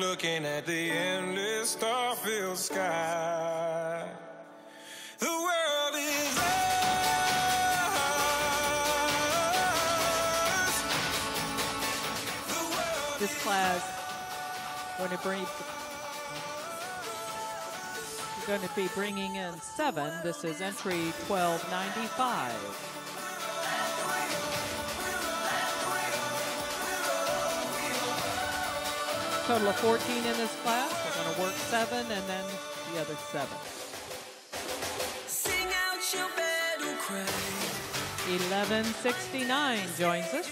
looking at the endless star-filled sky. The world is ours. The world This class going to be bringing in 7. This is entry 1295. Total of 14 in this class. We're going to work 7 and then the other 7. Sing out your battle cry. 1169 joins us.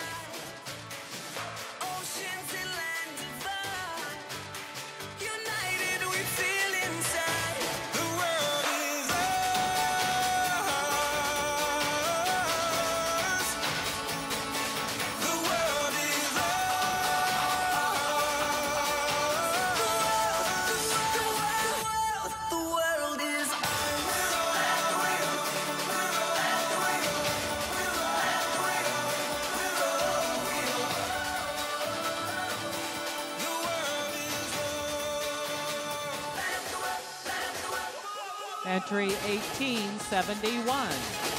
Entry 1871.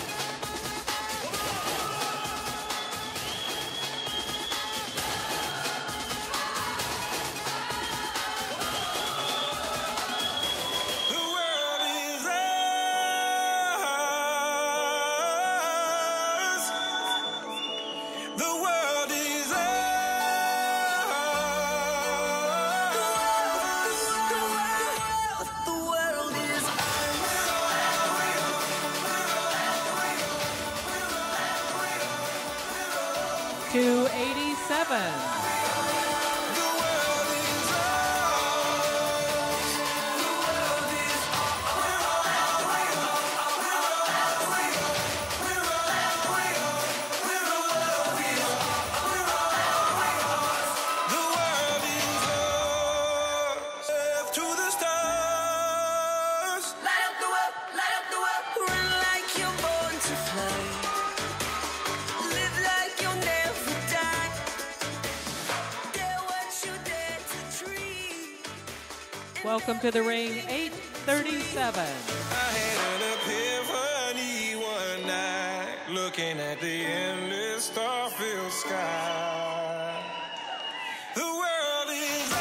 Welcome to the ring, 837. I had an epiphany one night, looking at the endless star-filled sky. The world is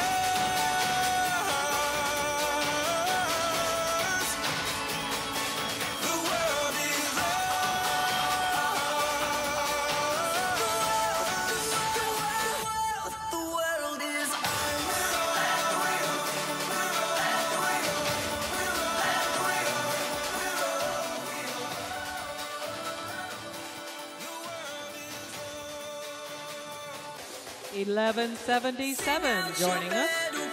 ours. The world is ours. The world is ours. 1177 joining us.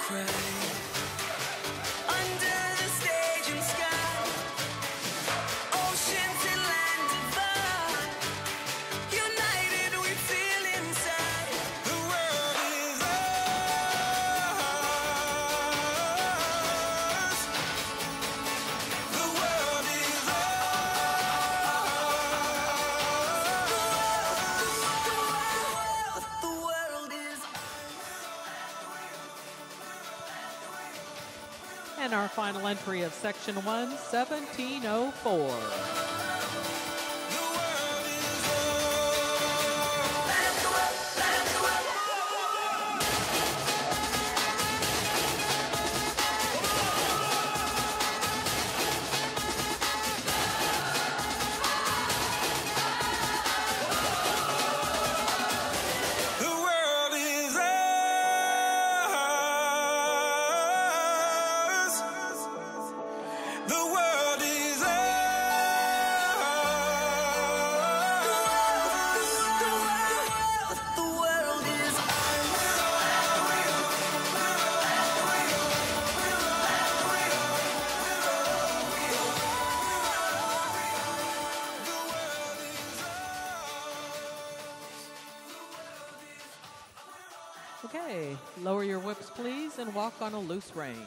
And our final entry of Section 1, 1704. Okay, lower your whips, please, and walk on a loose rein.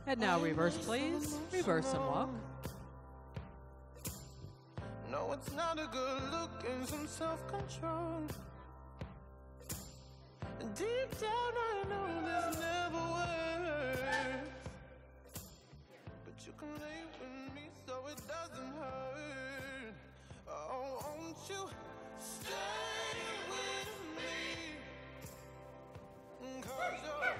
And now reverse, please. Reverse and walk. No, it's not a good look and some self-control. Deep down I know this never works, but you can lay with me so it doesn't hurt. Oh, won't you stay with me? 'Cause you're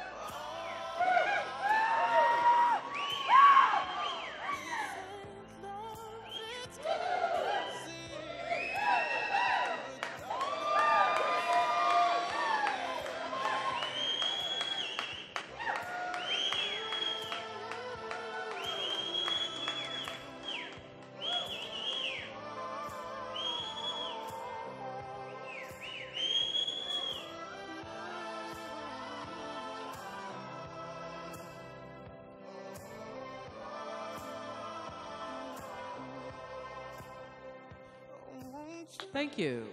Thank you.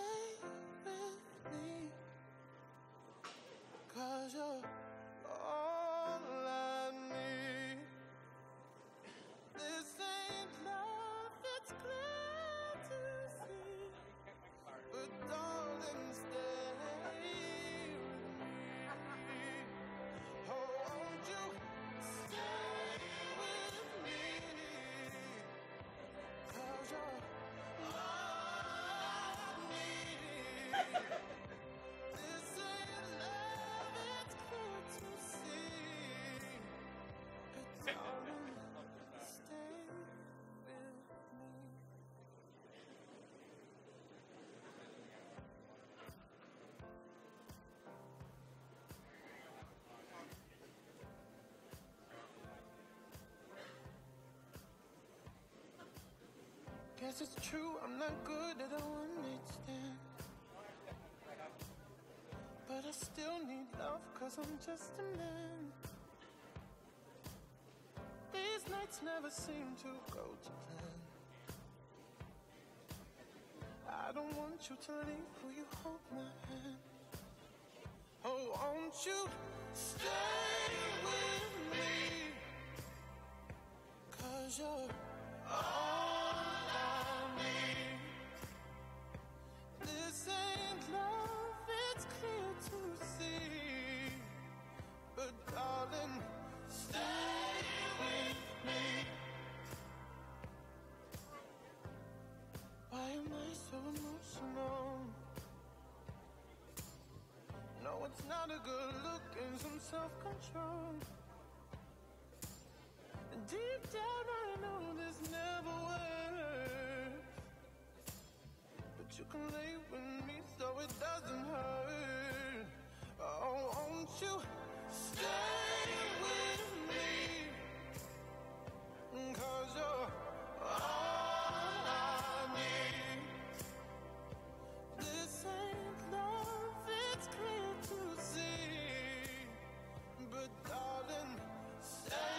Guess it's true, I'm not good at a one-night stand, but I still need love, 'cause I'm just a man. These nights never seem to go to plan. I don't want you to leave, will you hold my hand? Oh, won't you stay with me? 'Cause you're all I need. This ain't love, it's clear to see, but darling, stay with me. Why am I so emotional? No, it's not a good look and some self-control. Deep down I know this never works, but you can lay with me so it doesn't hurt. Oh, won't you stay with me? 'Cause you're all I need. This ain't love, it's clear to see, but darling, stay.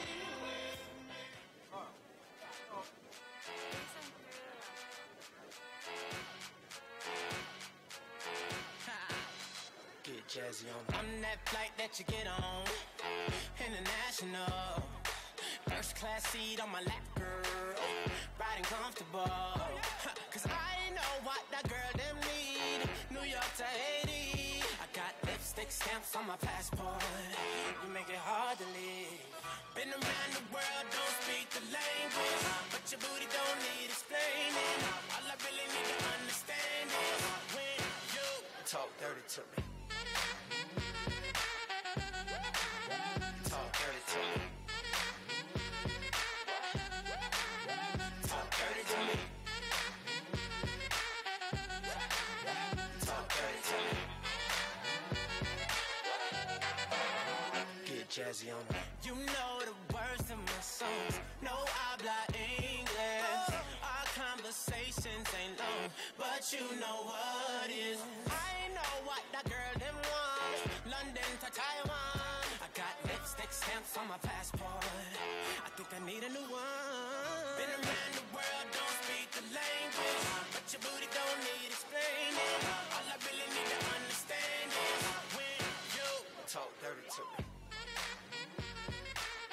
Jazzy on that flight that you get on, international, first class seat on my lap, girl, riding comfortable, 'cause I know what that girl them need, New York to Haiti, I got lipstick stamps on my passport, you make it hard to leave, been around the world, don't speak the language, but your booty don't need explaining, all I really need to understand is when you talk dirty to me. Jazzy on me. You know the words of my songs. No habla English. Our conversations ain't long, but you know what is. I know what that girl them want. London to Taiwan. I got lipstick stamps on my passport. I think I need a new one. Been around the world, don't speak the language, but your booty don't need explaining. All I really need to understand is when you talk dirty to me.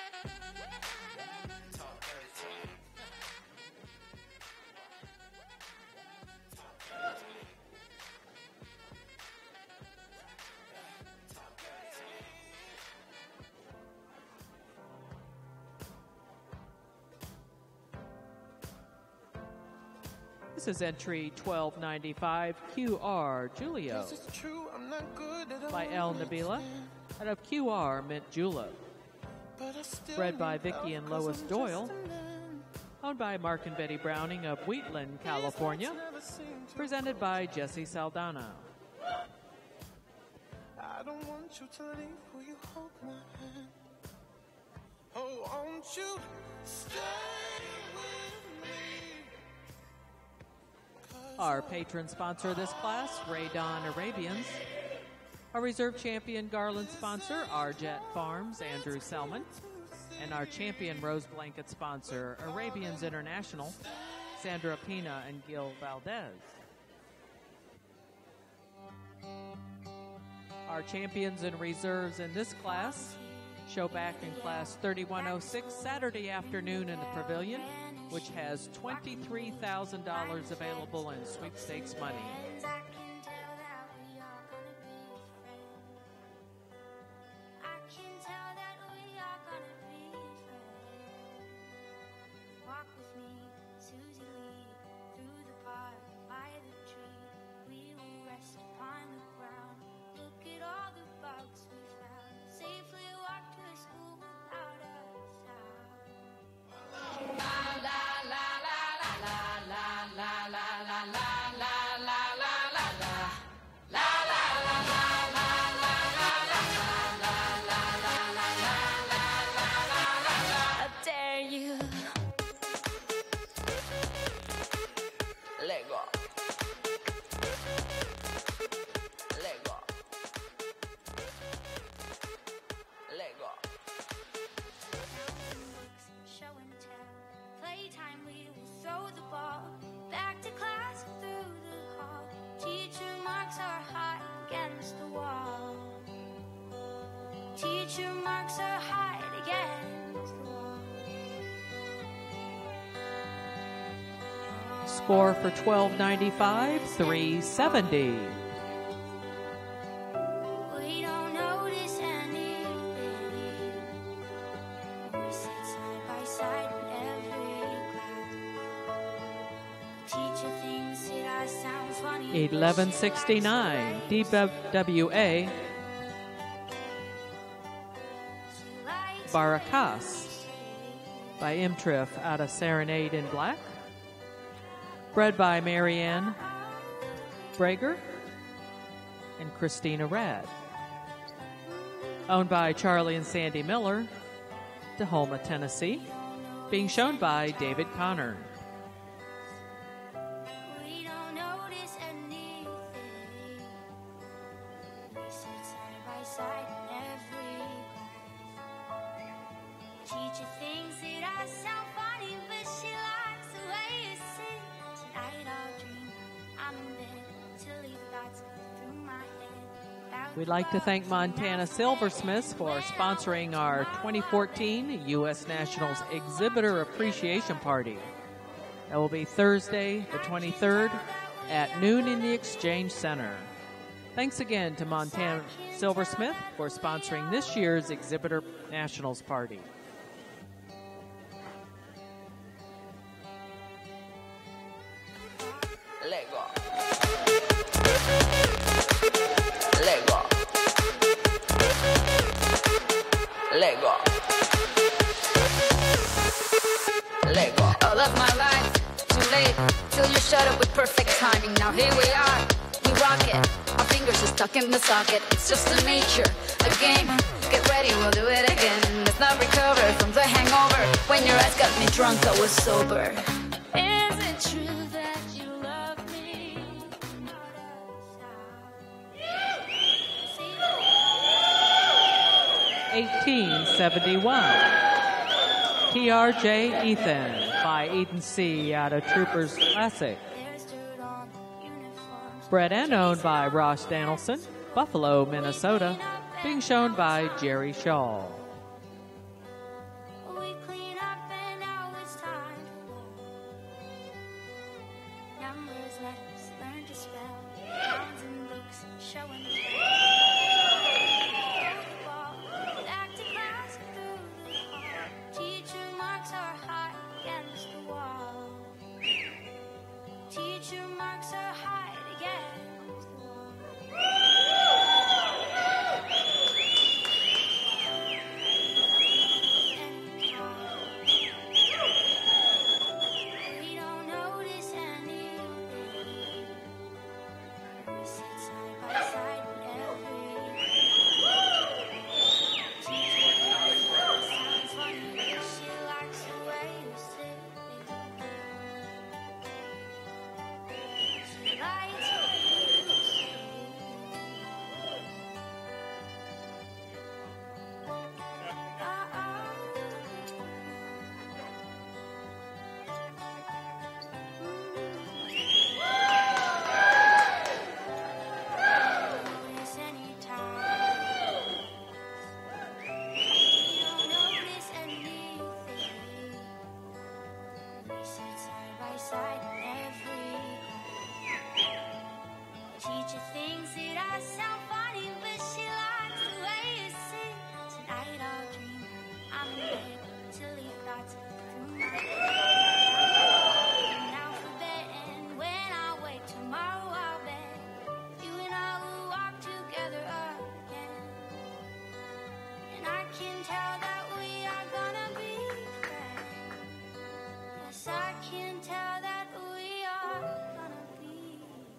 This is entry 1295 QR Julio Yes, it's true, I'm not good at by El Nabila out of QR Mint Julep. but I still Bred by need Vicky love and 'cause Lois I'm Doyle. just a man. Owned by Mark and Betty Browning of Wheatland, California. Never seem to Presented by Jesse Saldana. I don't want you to leave. Will you hold my hand? Oh, won't you stay with me? Our patron sponsor of this class, Ray Don Arabians. Our reserve champion Garland sponsor, Arjet Farms, Andrew Selman. And our champion rose blanket sponsor, Arabians International, Sandra Pina and Gil Valdez. Our champions and reserves in this class show back in class 3106 Saturday afternoon in the pavilion, which has $23,000 available in sweepstakes money. Teacher marks are hide against the wall. Score for 1295, 370. We don't notice anything. We sit side by side in every class. Teacher thinks that I sound funny. 1169, DWA, Barakas by Imtrif out of Serenade in Black. Bred by Marianne Brager and Christina Rad. Owned by Charlie and Sandy Miller, Tahoma, Tennessee. Being shown by David Connor. We don't notice anything. We sit side by side in every class. Teacher thinks that I sound funny, but she likes the way you sing. Tonight I'll dream I'm in bed till these thoughts go through my head. We'd like to thank Montana Silversmiths for sponsoring our 2014 US Nationals Exhibitor Appreciation Party. That will be Thursday, the 23rd at noon in the Exchange Center. Thanks again to Montana Silversmith for sponsoring this year's Exhibitor Nationals Party. Lego. Lego. Lego. Lego. All of my life, too late, till you shut up with perfect timing. Now here we are, we rock it. Our fingers are stuck in the socket. It's just a nature, a game. Get ready, we'll do it again. Let's not recover from the hangover. When your ass got me drunk, I was sober. Is it true that you love me? 1871. TRJ Ethan by Eden C. out of Troopers Classic. There's dirt on the uniforms. Bred and owned by Ross Danielson, Buffalo, Minnesota. Being shown by Jerry Shaw. We clean up and now it's time to go. Numbers let us learn to spell. Pounds and books show and tell. Back to class through the hall. Teacher marks are hot against the wall. tell that we are gonna be.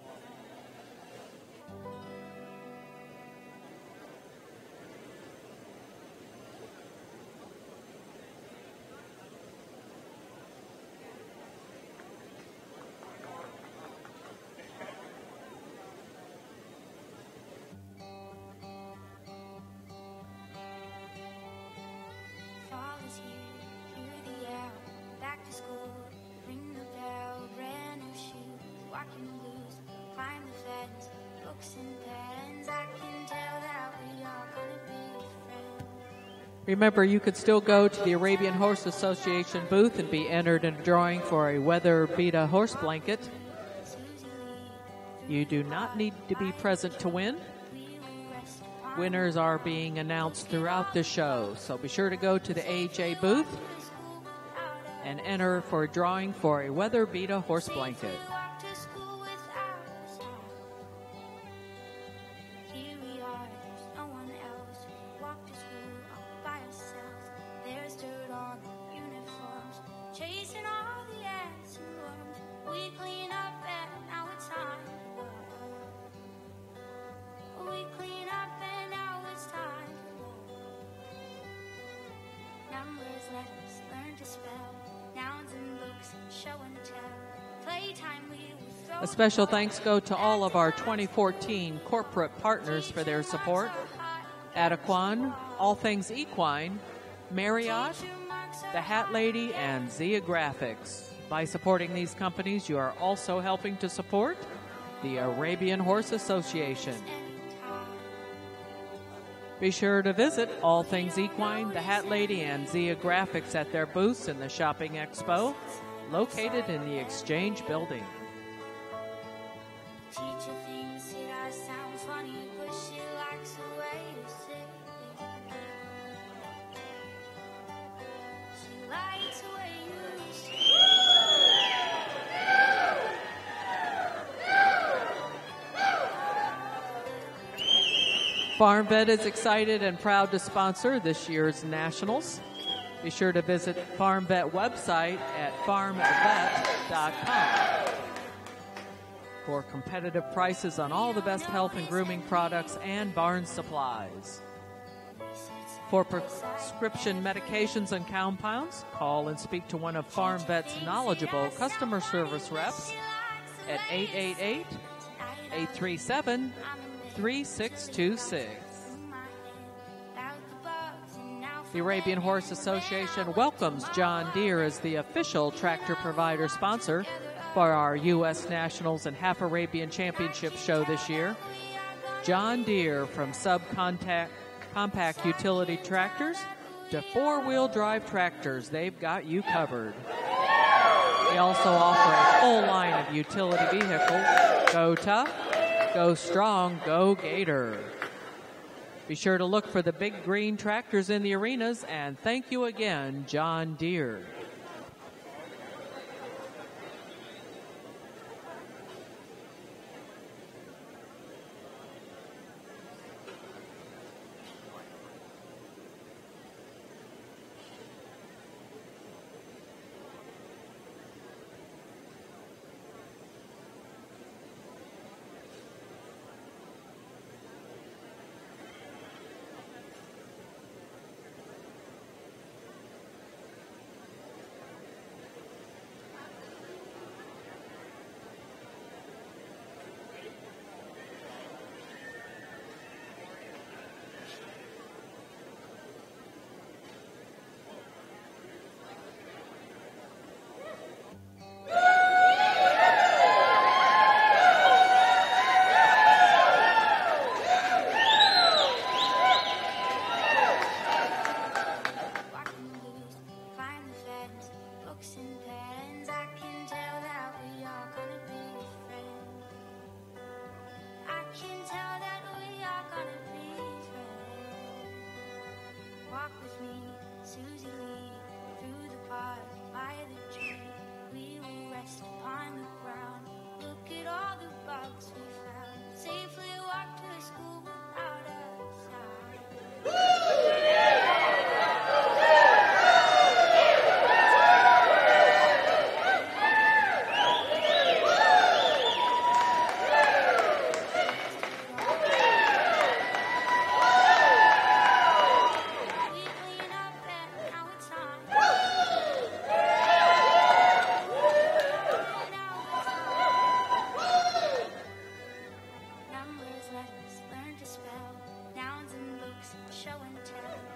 Fall is here, hear the owl, back to school, ring the bell, brand new shoes, walking blues, climb the fence, books and pens. I can tell that we are gonna be friends. Remember, you could still go to the Arabian Horse Association booth and be entered in a drawing for a Weather Beta horse blanket. Susie Lee, You do not need to be present to win. we will rest upon Winners are being announced throughout the show, so be sure to go to the AJ booth the school without us. and enter for a drawing for a Weather Beta horse blanket. Walk to school without us. Here we are, there's no one else. Walk to school all by ourselves. There's dirt on our uniforms, chasing all the ants and worms. We clean up and now it's time to go. We clean up and now it's time to go. Numbers let us learn to spell. Nouns and books, show and tell. Playtime we will throw. A special thanks go to all of our 2014 corporate partners for their support. Adequan, All Things Equine, Marriott, The Hat Lady, and Zia Graphics. By supporting these companies, you are also helping to support the Arabian Horse Association. Be sure to visit All Things Equine, The Hat Lady, and Zia Graphics at their booths in the Shopping Expo, located in the Exchange Building. Teacher thinks it I sound funny, but she likes the way you say it. She likes the way you say it. Farm Vet is excited and proud to sponsor this year's Nationals. Be sure to visit Farm Vet website at farmvet.com for competitive prices on all the best health and grooming products and barn supplies. For prescription medications and compounds, call and speak to one of Farm Vet's knowledgeable customer service reps at 888-837-3626. The Arabian Horse Association welcomes John Deere as the official tractor provider sponsor for our US Nationals and Half Arabian Championship show this year. John Deere, from subcompact utility tractors to four-wheel drive tractors, they've got you covered. They also offer a full line of utility vehicles. Go tough, go strong, go Gator. Be sure to look for the big green tractors in the arenas, and thank you again, John Deere.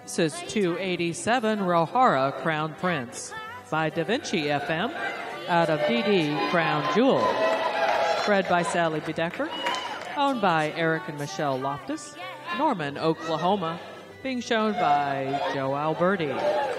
This is 287 Rohara Crown Prince by Da Vinci FM out of DD Crown Jewel. Bred by Sally Bedecker. Owned by Eric and Michelle Loftus. Norman, Oklahoma. Being shown by Joe Alberti.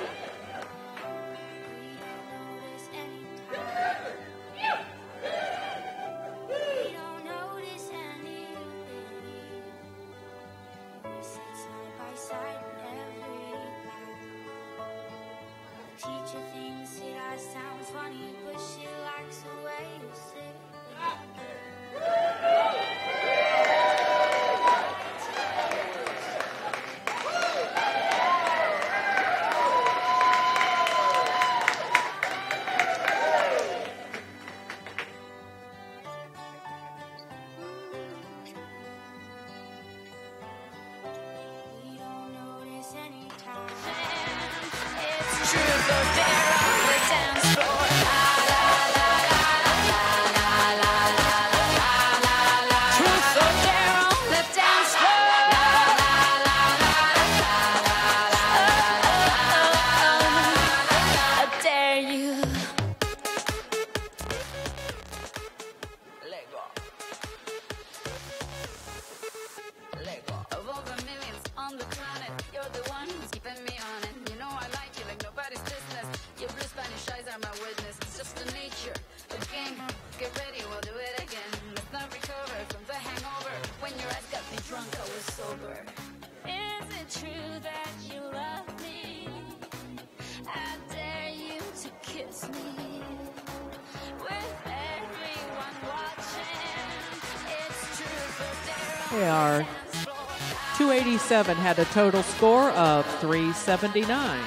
They are 287, had a total score of 379.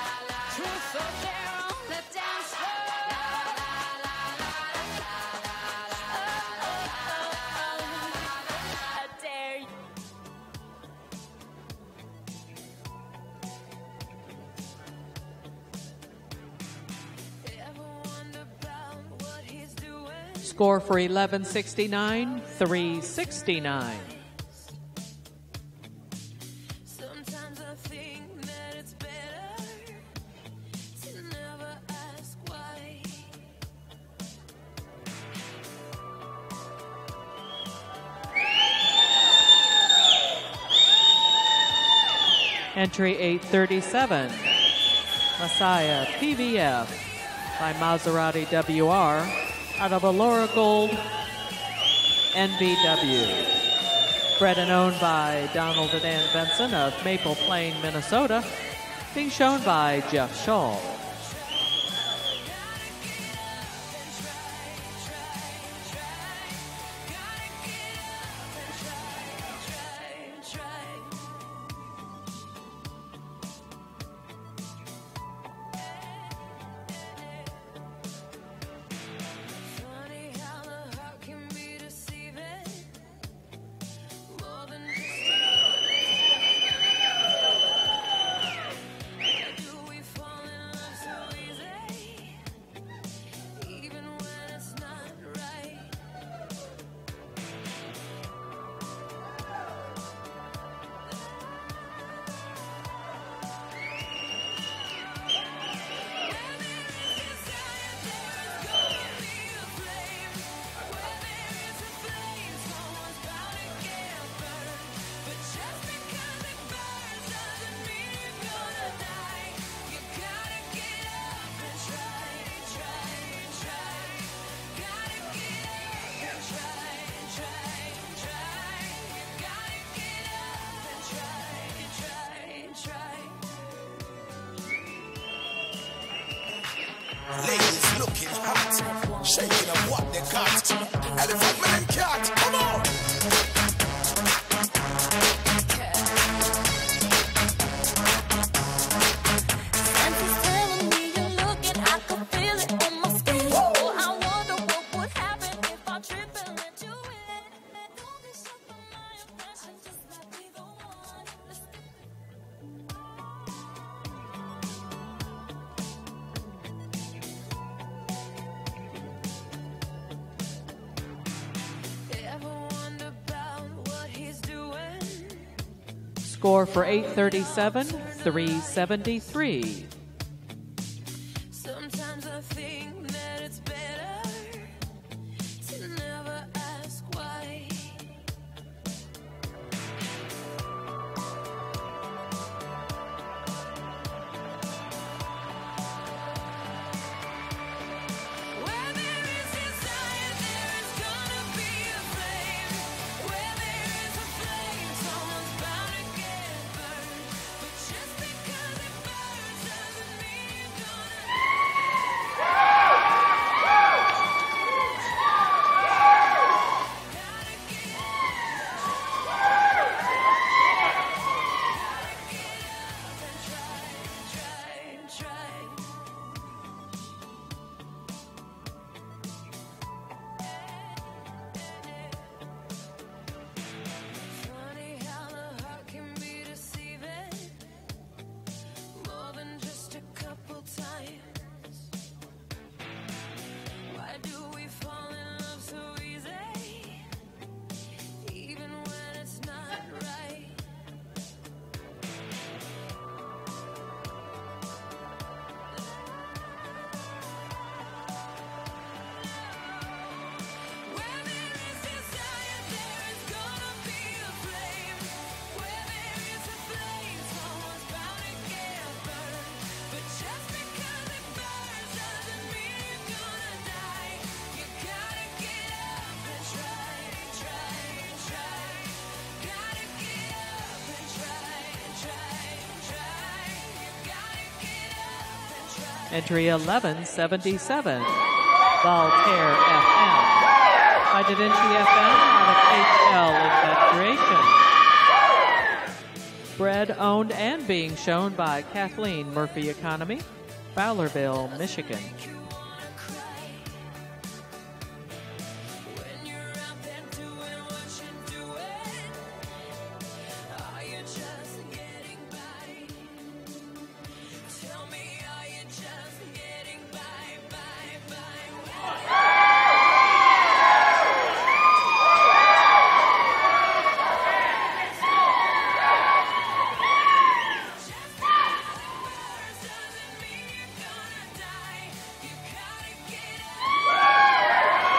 Score for 1169, 369. Sometimes I think that it's better to never ask why. Entry 837, Messiah PVF by Maserati WR out of Allura Gold NBW. Bred and owned by Donald and Ann Benson of Maple Plain, Minnesota. Being shown by Jeff Shaw. Ladies looking hot, shaking up what they got. Elephant man cat, come on. Senses telling me you're looking, I can feel it on my skin. Oh, I wonder what would happen if I trip and let you in. Don't be shocked by my impression, just let me the one. Score for 837, 373. Sometimes I think that it's better to never ask why. Where there is desire, there is gonna be a flame. Where there is a flame, someone's bound to get burned. But just because it burns doesn't mean you're gonna. Funny how the heart can be deceiving, more than just a couple times. Why do we fall in love so easy, even when it's not right? Where there is desire, there is gonna be a flame. Where there is a flame, someone's bound to get burned. But just because it burns doesn't mean you're gonna die. You gotta get up and try, try, try. Gotta get up and try, try, try. You gotta get up and try. Entry 1177, Voltaire FM. By Da Vinci FM out of HL Infatuation. Bred, owned, and being shown by Kathleen Murphy Economy, Fowlerville, Michigan. You wanna cry when you're out there doing what you're doing. Are you just getting by? Tell me, are you just getting by? Doesn't mean you're gonna die. You gotta get up.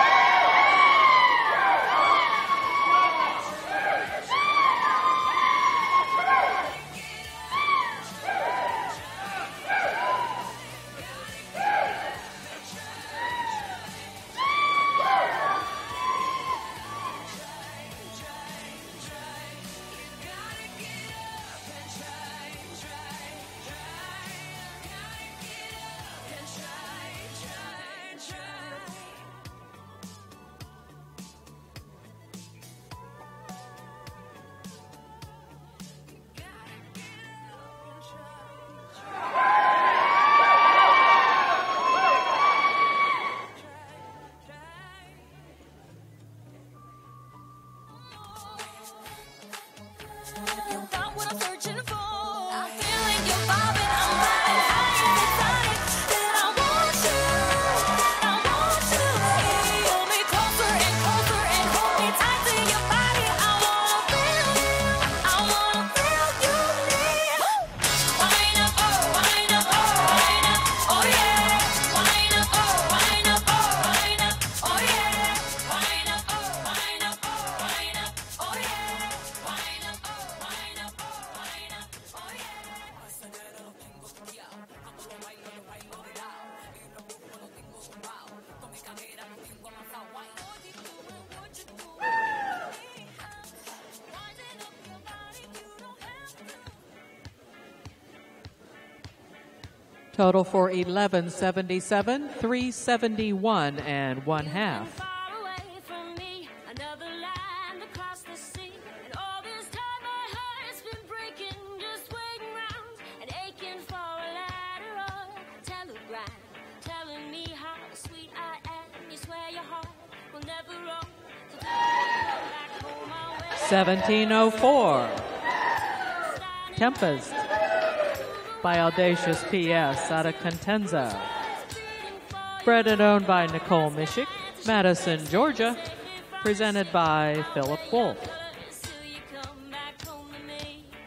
You got what I'm searching for. I'm feeling you bobbing. I'm riding high and excited. Then I want you. Pull me closer and closer and hold me tight to your body. I wanna feel you. I wanna feel you near. Wind up, oh, wind up, oh, wind up, oh yeah. Wind up, oh, wind up, oh, wind up, oh yeah. Wind up, oh, wind up, oh, wind up, oh yeah. Wind up, oh, wind up, oh, wind up, oh yeah. Total for 1177, 371 and one half. Far away from me, another land across the sea. And all this time my heart's been breaking, just waiting round and aching for a letter or a telegram, telling me how sweet I am. You swear your heart will never roam. So tell me back home my way. 1704, Tempeszt by Audacious PS out of Contenza. Bred and owned by Nicole Mishik, Madison, Georgia. Presented by Philip Wolf. Till you come back home to me.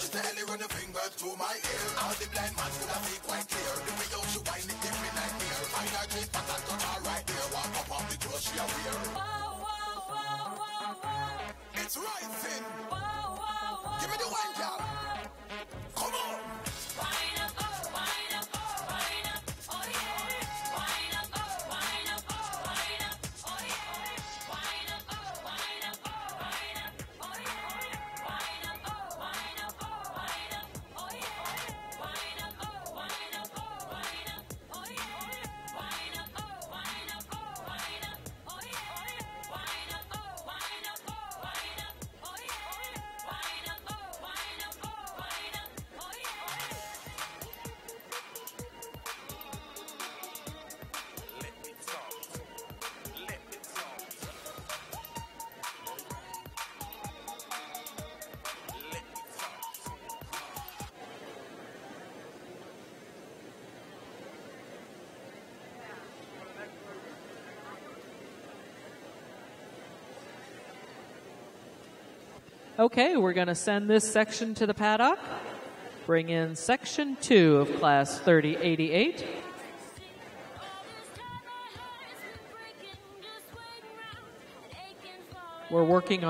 Steadily run your fingers through my ear. All the blind man could have been quite clear. The way how she whine it give me nightmare. Find her cheek back and touch her right there. Walk up off the clothes she a wear. It's rising. Give me the wine, girl. Come on. Wind up, oh, wind up, oh, wind up, oh yeah. Wind up, oh, wind up, oh, wind up, oh yeah. Wind up, oh, wind up, oh, wind up, oh yeah. Wind up, oh, wind up, oh, wind up, oh yeah. Wind up, oh, wind up, oh, wind up, oh yeah. Wind up, oh, wind up, oh, wind up, oh yeah. Wind up, oh, wind up, oh, wind up, oh yeah. Wind up, oh, wind up, oh, wind up, oh yeah. Okay, we're going to send this section to the paddock. Bring in section 2 of class 3088. We're working on